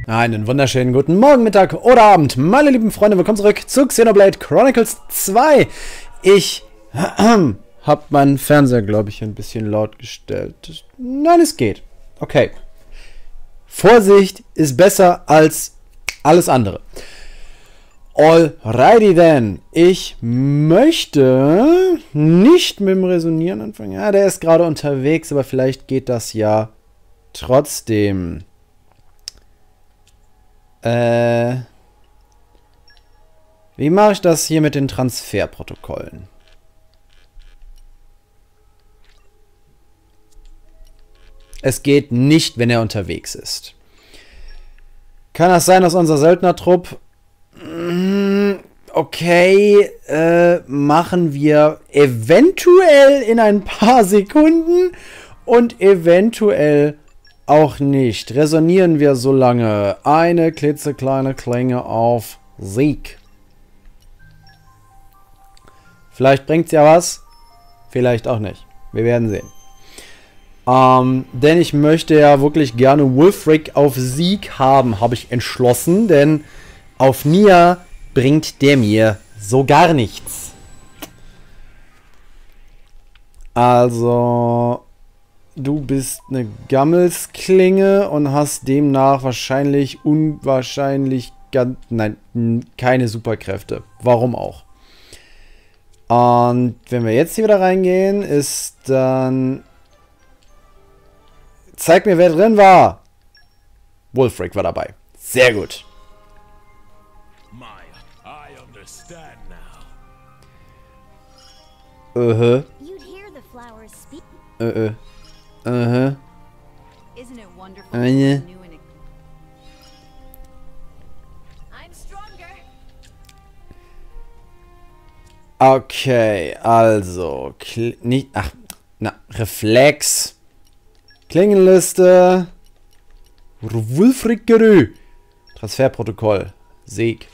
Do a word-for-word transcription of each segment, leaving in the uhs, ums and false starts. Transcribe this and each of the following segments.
Einen wunderschönen guten Morgen, Mittag oder Abend, meine lieben Freunde, willkommen zurück zu Xenoblade Chronicles zwei. Ich äh, habe meinen Fernseher, glaube ich, ein bisschen laut gestellt. Nein, es geht. Okay. Vorsicht ist besser als alles andere. Alrighty then. Ich möchte nicht mit dem Resonieren anfangen. Ja, der ist gerade unterwegs, aber vielleicht geht das ja trotzdem. Äh, wie mache ich das hier mit den Transferprotokollen? Es geht nicht, wenn er unterwegs ist. Kann das sein, dass unser Söldnertrupp... Okay, äh, machen wir eventuell in ein paar Sekunden und eventuell auch nicht. Resonieren wir so lange eine klitzekleine Klinge auf Sieg. Vielleicht bringt es ja was, vielleicht auch nicht. Wir werden sehen. Ähm, denn ich möchte ja wirklich gerne Wulfric auf Sieg haben, habe ich entschlossen, denn auf Nia bringt der mir so gar nichts. Also... Du bist eine Gammelsklinge und hast demnach wahrscheinlich unwahrscheinlich ganz, nein, keine Superkräfte. Warum auch? Und wenn wir jetzt hier wieder reingehen, ist dann... Zeig mir, wer drin war. Wulfric war dabei. Sehr gut. Uh-huh. Uh-uh. Uh-huh. Isn't it wonderful? Uh, yeah. I'm stronger. Okay, also Kli nicht, ach, na, Reflex, Klingenliste, Wulfric Gerü, Transferprotokoll, Sieg.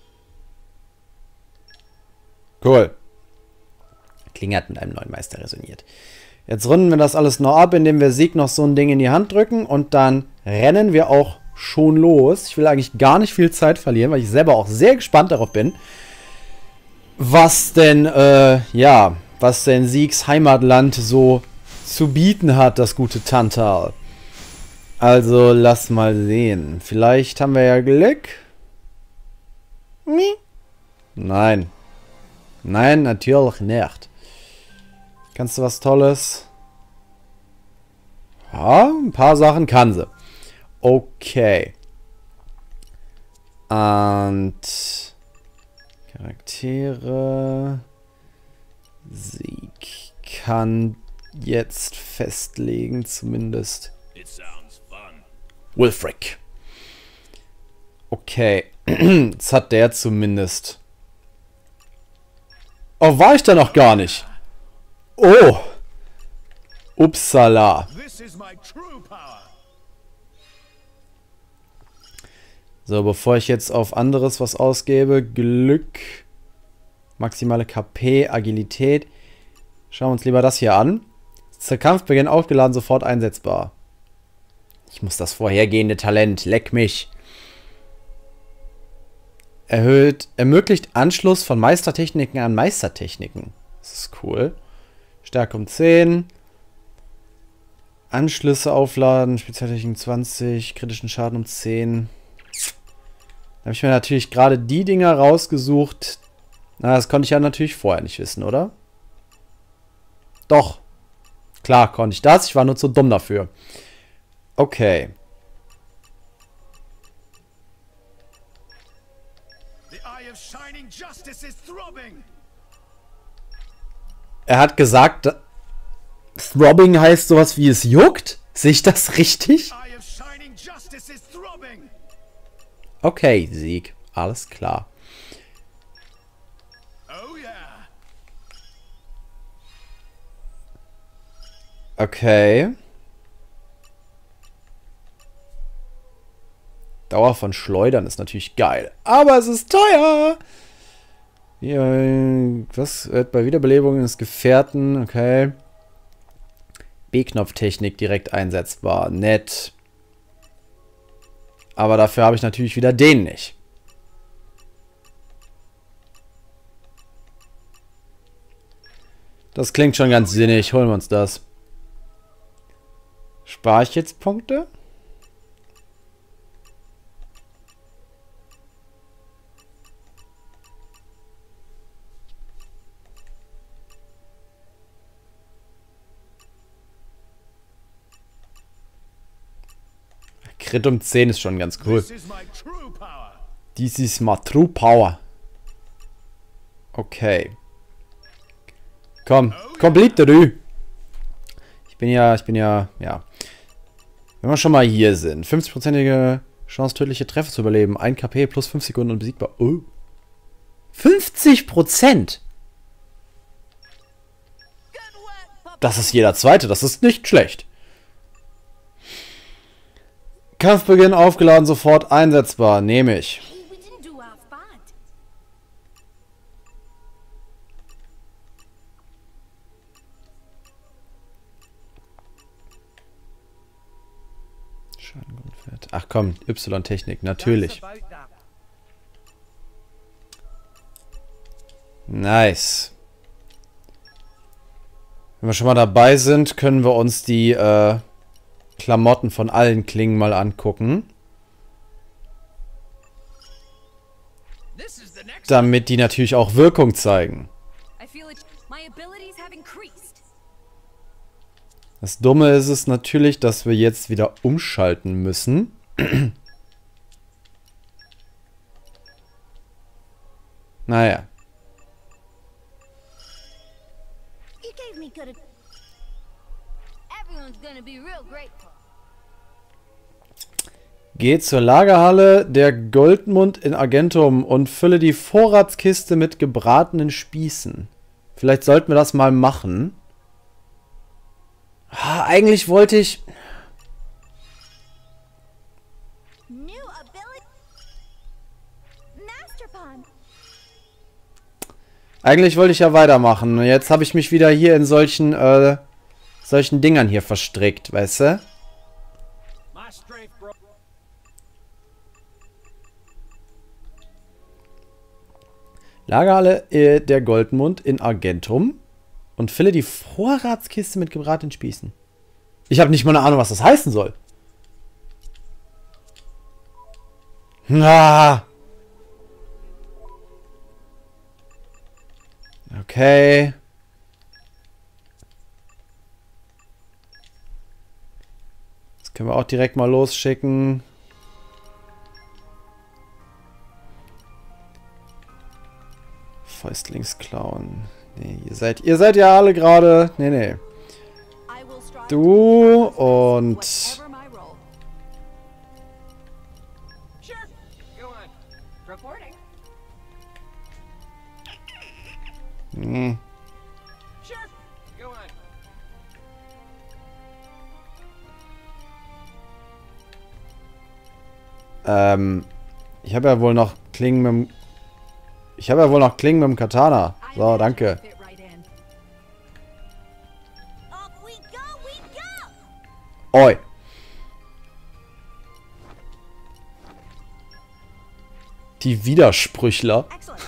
Cool. Klinge hat mit einem neuen Meister resoniert. Jetzt runden wir das alles noch ab, indem wir Sieg noch so ein Ding in die Hand drücken und dann rennen wir auch schon los. Ich will eigentlich gar nicht viel Zeit verlieren, weil ich selber auch sehr gespannt darauf bin, was denn, äh, ja, was denn Siegs Heimatland so zu bieten hat, das gute Tantal. Also, lass mal sehen. Vielleicht haben wir ja Glück. Nein. Nein, natürlich nicht. Kannst du was Tolles? Ja, ein paar Sachen kann sie. Okay. Und Charaktere. Sieg kann jetzt festlegen, zumindest. Wulfric. Okay. Jetzt hat der zumindest. Oh, war ich da noch gar nicht? Oh! Upsala. So, bevor ich jetzt auf anderes was ausgebe, Glück, maximale K P, Agilität. Schauen wir uns lieber das hier an. Zur Kampfbeginn aufgeladen, sofort einsetzbar. Ich muss das vorhergehende Talent, leck mich. Erhöht, ermöglicht Anschluss von Meistertechniken an Meistertechniken. Das ist cool. Stärke um zehn. Anschlüsse aufladen. Spezialtechniken zwanzig. Kritischen Schaden um zehn. Da habe ich mir natürlich gerade die Dinger rausgesucht. Na, das konnte ich ja natürlich vorher nicht wissen, oder? Doch. Klar konnte ich das. Ich war nur zu dumm dafür. Okay. Er hat gesagt, Throbbing heißt sowas wie es juckt. Sehe ich das richtig? Okay, Sieg. Alles klar. Okay. Dauer von Schleudern ist natürlich geil. Aber es ist teuer. Ja, was wird bei Wiederbelebung eines Gefährten? Okay. B-Knopftechnik direkt einsetzbar. Nett. Aber dafür habe ich natürlich wieder den nicht. Das klingt schon ganz sinnig. Holen wir uns das. Spare ich jetzt Punkte? Crit um zehn ist schon ganz cool. This is my true power. Okay. Komm, complete du. Ich bin ja, ich bin ja, ja. Wenn wir schon mal hier sind. fünfzig-prozentige Chance, tödliche Treffer zu überleben. ein K P plus fünf Sekunden unbesiegbar. Oh. fünfzig Prozent! Das ist jeder zweite, das ist nicht schlecht. Kampfbeginn aufgeladen, sofort einsetzbar. Nehme ich. Schadengrundwert. Ach komm, Y-Technik, natürlich. Nice. Wenn wir schon mal dabei sind, können wir uns die äh, Klamotten von allen Klingen mal angucken. Damit die natürlich auch Wirkung zeigen. Das Dumme ist es natürlich, dass wir jetzt wieder umschalten müssen. Naja. Geh zur Lagerhalle der Goldmund in Argentum und fülle die Vorratskiste mit gebratenen Spießen. Vielleicht sollten wir das mal machen. Ah, eigentlich wollte ich... Eigentlich wollte ich ja weitermachen. Jetzt habe ich mich wieder hier in solchen, äh, solchen Dingern hier verstrickt, weißt du? Lagerhalle äh, der Goldmund in Argentum und fülle die Vorratskiste mit gebratenen Spießen. Ich habe nicht mal eine Ahnung, was das heißen soll. Ah. Okay. Das können wir auch direkt mal losschicken. Fäustlingsklauen. Nee, ihr seid, ihr seid ja alle gerade... Nee, nee. Du und... Hm. Ähm, ich habe ja wohl noch Klingen mit dem... Ich habe ja wohl noch Klingen mit dem Katana. So, danke. Oi. Die Widersprüchler.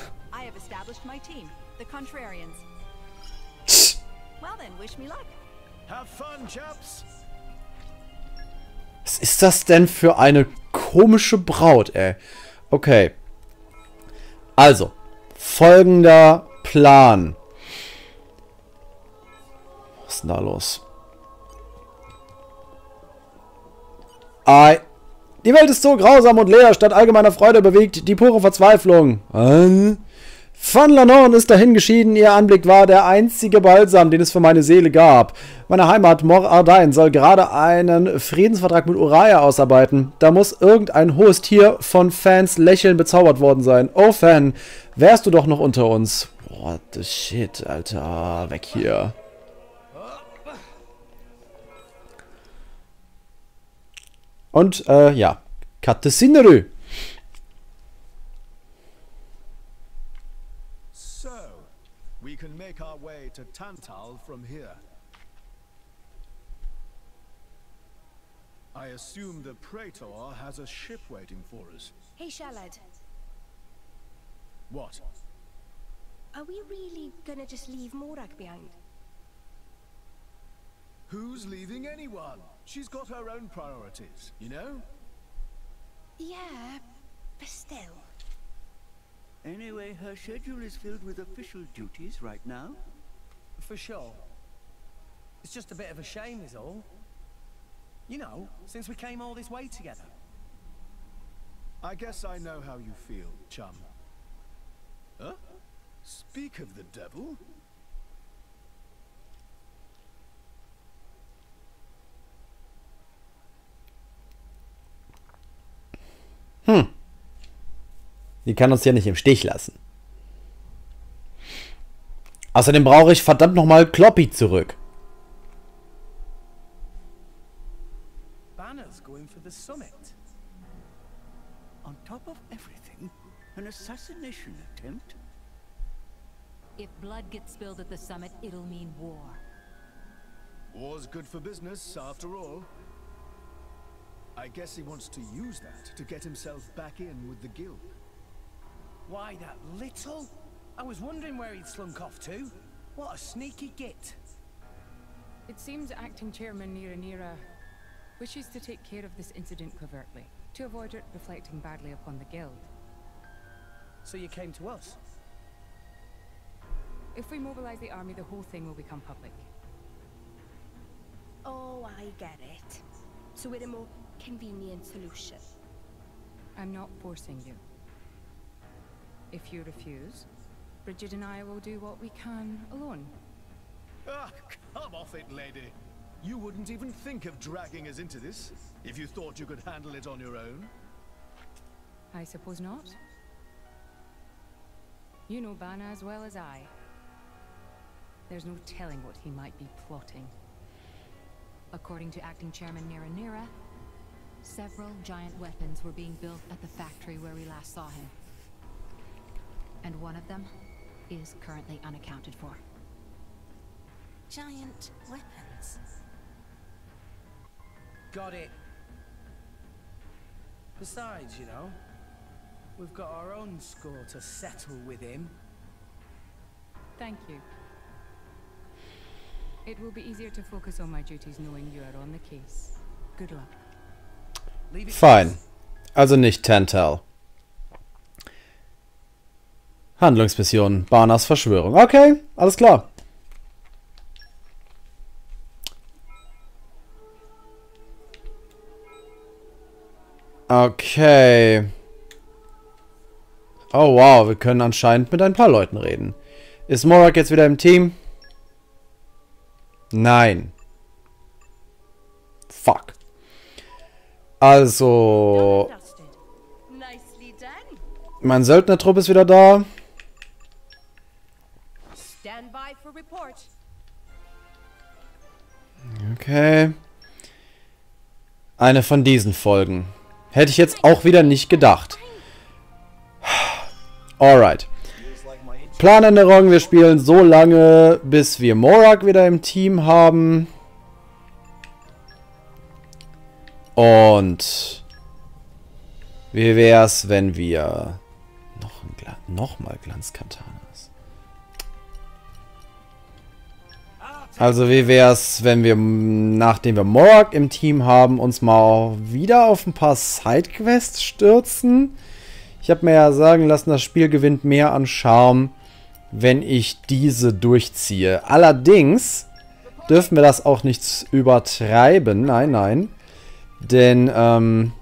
Was ist das denn für eine komische Braut, ey? Okay. Also, folgender Plan. Was ist denn da los? Ei. Die Welt ist so grausam und leer, statt allgemeiner Freude bewegt die pure Verzweiflung. Äh? Van Lanon ist dahin geschieden, ihr Anblick war der einzige Balsam, den es für meine Seele gab. Meine Heimat Mor Ardain soll gerade einen Friedensvertrag mit Uraya ausarbeiten. Da muss irgendein hohes Tier von Fans Lächeln bezaubert worden sein. Oh Fan, wärst du doch noch unter uns. What the shit, Alter. Weg hier. Und, äh, ja. Cut the scenery. We can make our way to Tantal from here. I assume the Praetor has a ship waiting for us. Hey, Shalad. What? Are we really gonna just leave Morag behind? Who's leaving anyone? She's got her own priorities, you know? Yeah, but still. Anyway, her schedule is filled with official duties right now. For sure. It's just a bit of a shame is all. You know, since we came all this way together. I guess I know how you feel, chum. Huh? Speak of the devil. Hm. Die kann uns ja nicht im Stich lassen. Außerdem brauche ich verdammt nochmal Kloppy zurück. Banner's going for the summit. On top of everything, an assassination attempt? If blood gets spilled at the summit, it'll mean war. War's good for business, after all. I guess he wants to use that to get himself back in with the guild. Why, that little? I was wondering where he'd slunk off to. What a sneaky git. It seems Acting Chairman Niranira wishes to take care of this incident covertly, to avoid it reflecting badly upon the guild. So you came to us? If we mobilize the army, the whole thing will become public. Oh, I get it. So we're a more convenient solution. I'm not forcing you. If you refuse, Bridget and I will do what we can alone. Ah, come off it, lady. You wouldn't even think of dragging us into this if you thought you could handle it on your own. I suppose not. You know Bana as well as I. There's no telling what he might be plotting. According to Acting Chairman Niranira, several giant weapons were being built at the factory where we last saw him. And one of them is currently unaccounted for. Giant weapons. Got it. Besides, you know, we've got our own score to settle with him. Thank you. It will be easier to focus on my duties knowing you are on the case. Good luck. Leave it. Fein. Also nicht Tantal. Handlungsmission. Banas Verschwörung. Okay, alles klar. Okay. Oh wow, wir können anscheinend mit ein paar Leuten reden. Ist Morag jetzt wieder im Team? Nein. Fuck. Also... Nicely done. Mein Söldnertrupp ist wieder da. Stand by for report. Okay. Eine von diesen Folgen. Hätte ich jetzt auch wieder nicht gedacht. Alright. Planänderung. Wir spielen so lange, bis wir Morag wieder im Team haben. Und wie wär's, wenn wir noch, ein Gla noch mal Glanzkatanas. Also wie wär's, wenn wir, nachdem wir Morag im Team haben, uns mal wieder auf ein paar Sidequests stürzen? Ich habe mir ja sagen lassen, das Spiel gewinnt mehr an Charme, wenn ich diese durchziehe. Allerdings dürfen wir das auch nicht übertreiben. Nein, nein. Denn, ähm,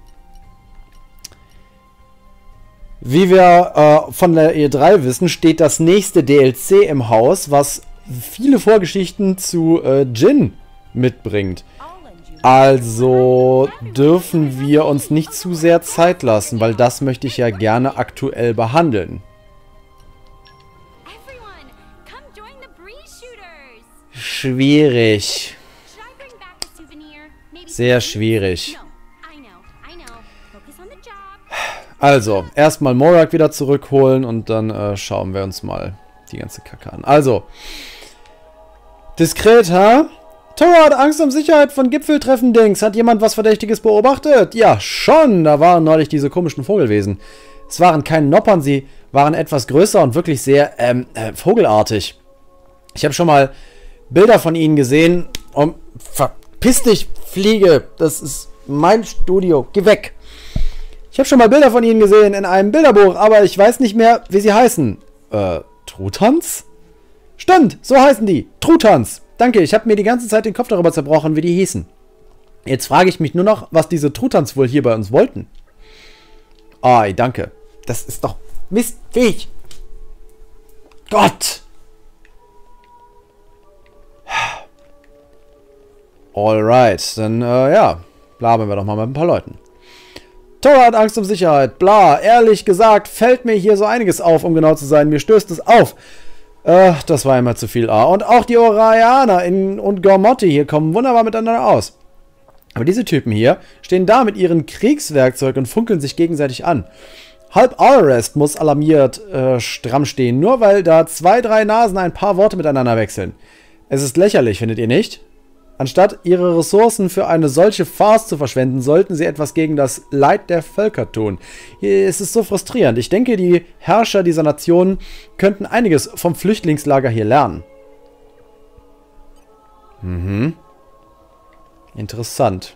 wie wir äh, von der E drei wissen, steht das nächste D L C im Haus, was viele Vorgeschichten zu äh, Jin mitbringt. Also dürfen wir uns nicht zu sehr Zeit lassen, weil das möchte ich ja gerne aktuell behandeln. Everyone, come join the breeze shooters. Schwierig. Should I bring back a souvenir? Maybe Sehr some- schwierig. No, I know, I know. Focus on the job. Also, erstmal Morag wieder zurückholen und dann äh, schauen wir uns mal die ganze Kacke an. Also, Diskreta Tora hat Angst um Sicherheit von Gipfeltreffen-Dings. Hat jemand was Verdächtiges beobachtet? Ja, schon. Da waren neulich diese komischen Vogelwesen. Es waren keine Noppern, sie waren etwas größer und wirklich sehr ähm, äh, vogelartig. Ich habe schon mal Bilder von ihnen gesehen. Um, verpiss dich, Fliege. Das ist mein Studio. Geh weg. Ich habe schon mal Bilder von ihnen gesehen in einem Bilderbuch, aber ich weiß nicht mehr, wie sie heißen. Äh, Trutans? Stimmt, so heißen die. Trutans. Danke, ich habe mir die ganze Zeit den Kopf darüber zerbrochen, wie die hießen. Jetzt frage ich mich nur noch, was diese Trutans wohl hier bei uns wollten. Ah, danke. Das ist doch mistfähig. Gott. Alright, dann, äh, ja. Blaben wir doch mal mit ein paar Leuten. Tora hat Angst um Sicherheit. Bla, ehrlich gesagt, fällt mir hier so einiges auf, um genau zu sein. Mir stößt es auf. Äh, das war immer zu viel A. Und auch die Oraianer in, und Gormotti hier kommen wunderbar miteinander aus. Aber diese Typen hier stehen da mit ihren Kriegswerkzeug und funkeln sich gegenseitig an. Halb Alrest muss alarmiert äh, stramm stehen, nur weil da zwei, drei Nasen ein paar Worte miteinander wechseln. Es ist lächerlich, findet ihr nicht? Anstatt ihre Ressourcen für eine solche Farce zu verschwenden, sollten sie etwas gegen das Leid der Völker tun. Es ist so frustrierend. Ich denke, die Herrscher dieser Nationen könnten einiges vom Flüchtlingslager hier lernen. Mhm. Interessant.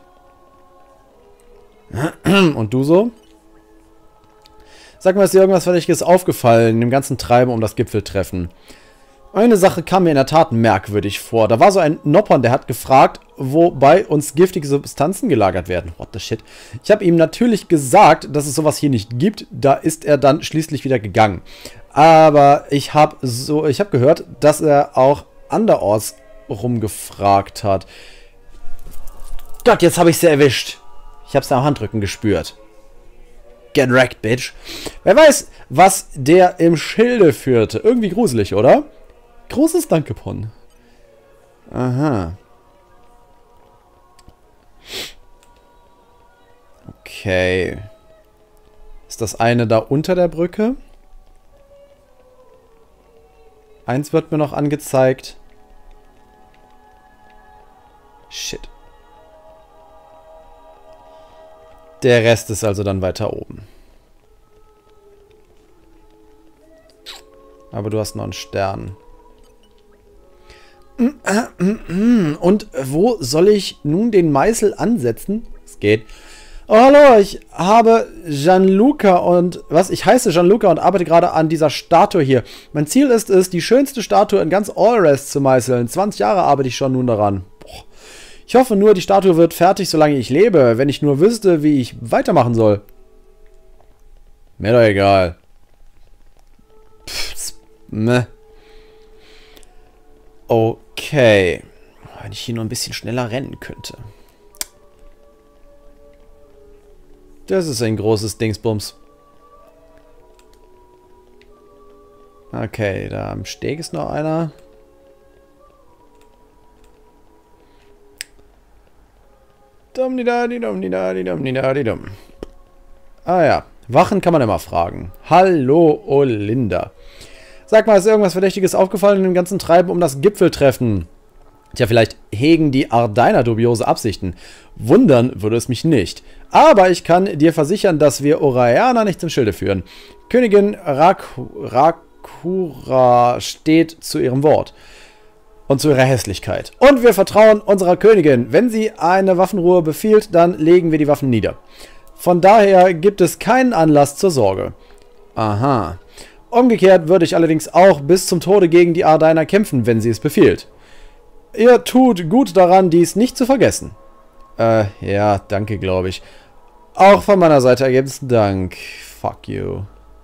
Und du so? Sag mal, ist dir irgendwas Verdächtiges aufgefallen in dem ganzen Treiben um das Gipfeltreffen? Eine Sache kam mir in der Tat merkwürdig vor. Da war so ein Noppern, der hat gefragt, wo bei uns giftige Substanzen gelagert werden. What the shit? Ich habe ihm natürlich gesagt, dass es sowas hier nicht gibt. Da ist er dann schließlich wieder gegangen. Aber ich habe so, ich habe gehört, dass er auch anderorts rumgefragt hat. Gott, jetzt habe ich sie erwischt. Ich habe es am Handrücken gespürt. Get wrecked, bitch. Wer weiß, was der im Schilde führte. Irgendwie gruselig, oder? Großes Danke, Pon. Aha. Okay. Ist das eine da unter der Brücke? Eins wird mir noch angezeigt. Shit. Der Rest ist also dann weiter oben. Aber du hast noch einen Stern. Und wo soll ich nun den Meißel ansetzen? Es geht. Oh, hallo, ich habe Gianluca und... Was? Ich heiße Gianluca und arbeite gerade an dieser Statue hier. Mein Ziel ist es, die schönste Statue in ganz Alrest zu meißeln. zwanzig Jahre arbeite ich schon nun daran. Boah. Ich hoffe nur, die Statue wird fertig, solange ich lebe. Wenn ich nur wüsste, wie ich weitermachen soll. Mir doch egal. Pff, meh. Okay. Wenn ich hier nur ein bisschen schneller rennen könnte. Das ist ein großes Dingsbums. Okay, da am Steg ist noch einer. Dum-di-da-di-dum-di-da-di-dum-di-da-di-dum. Ah ja, Wachen kann man immer fragen. Hallo, Olinda. Sag mal, ist irgendwas Verdächtiges aufgefallen in dem ganzen Treiben um das Gipfeltreffen? Tja, vielleicht hegen die Ardainer dubiose Absichten. Wundern würde es mich nicht. Aber ich kann dir versichern, dass wir Oraianer nichts im Schilde führen. Königin Rak Rakura steht zu ihrem Wort. Und zu ihrer Hässlichkeit. Und wir vertrauen unserer Königin. Wenn sie eine Waffenruhe befiehlt, dann legen wir die Waffen nieder. Von daher gibt es keinen Anlass zur Sorge. Aha. Umgekehrt würde ich allerdings auch bis zum Tode gegen die Ardainer kämpfen, wenn sie es befiehlt. Ihr tut gut daran, dies nicht zu vergessen. Äh, ja, danke, glaube ich. Auch von meiner Seite ergebensten Dank. Fuck you.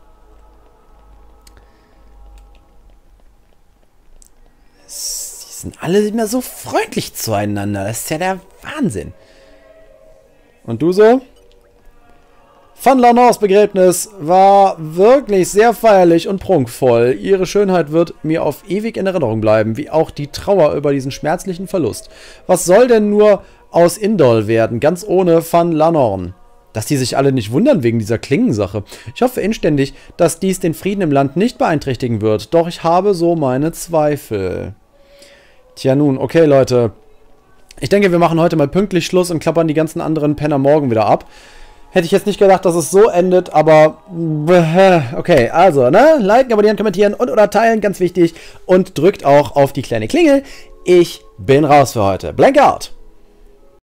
Sie sind alle immer so freundlich zueinander. Das ist ja der Wahnsinn. Und du so? Van Lanors Begräbnis war wirklich sehr feierlich und prunkvoll. Ihre Schönheit wird mir auf ewig in Erinnerung bleiben, wie auch die Trauer über diesen schmerzlichen Verlust. Was soll denn nur aus Indol werden, ganz ohne Van Lanorn? Dass die sich alle nicht wundern wegen dieser Klingensache. Ich hoffe inständig, dass dies den Frieden im Land nicht beeinträchtigen wird, doch ich habe so meine Zweifel. Tja nun, okay Leute. Ich denke, wir machen heute mal pünktlich Schluss und klappern die ganzen anderen Penner morgen wieder ab. Hätte ich jetzt nicht gedacht, dass es so endet, aber okay, also, ne, liken, abonnieren, kommentieren und oder teilen, ganz wichtig. Und drückt auch auf die kleine Klingel. Ich bin raus für heute. Blank out!